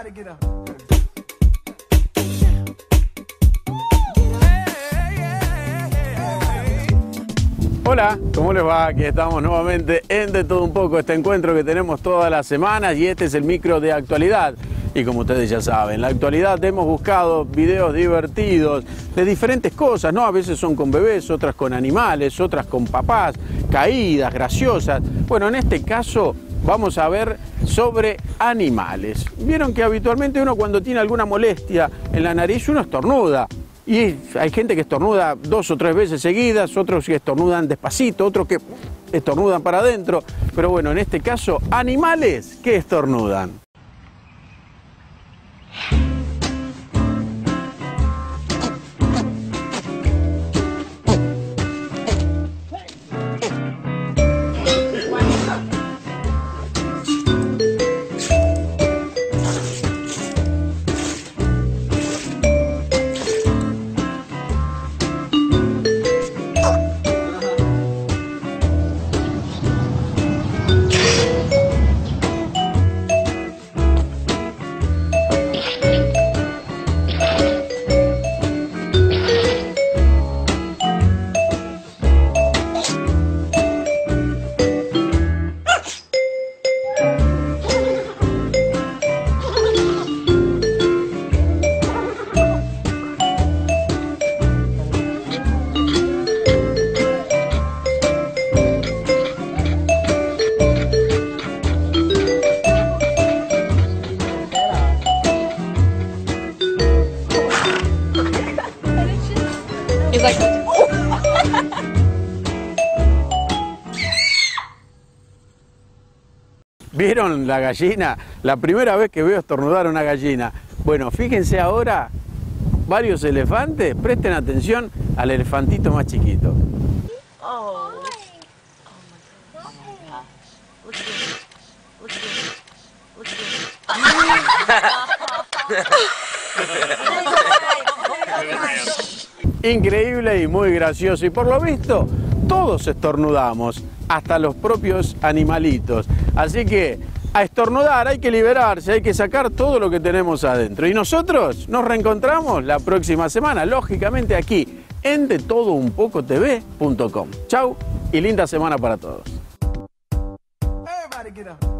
Everybody get up. Hola, ¿cómo les va? Aquí estamos nuevamente en De Todo Un Poco, este encuentro que tenemos todas las semanas, y este es el micro de actualidad. Y como ustedes ya saben, en la actualidad hemos buscado videos divertidos de diferentes cosas, ¿no? A veces son con bebés, otras con animales, otras con papás, caídas graciosas. Bueno, en este caso vamos a ver sobre animales. Vieron que habitualmente uno, cuando tiene alguna molestia en la nariz, uno estornuda. Y hay gente que estornuda 2 o 3 veces seguidas, otros que estornudan despacito, otros que estornudan para adentro. Pero bueno, en este caso, animales que estornudan. ¿Vieron la gallina? La primera vez que veo estornudar una gallina. Bueno, fíjense ahora, varios elefantes, presten atención al elefantito más chiquito. Oh. Oh my gosh. Look at this. Look at this. Look at this. Increíble y muy gracioso. Y por lo visto, todos estornudamos, hasta los propios animalitos. Así que a estornudar hay que liberarse, hay que sacar todo lo que tenemos adentro. Y nosotros nos reencontramos la próxima semana, lógicamente aquí en detodounpocotv.com. Chau y linda semana para todos. Everybody get up.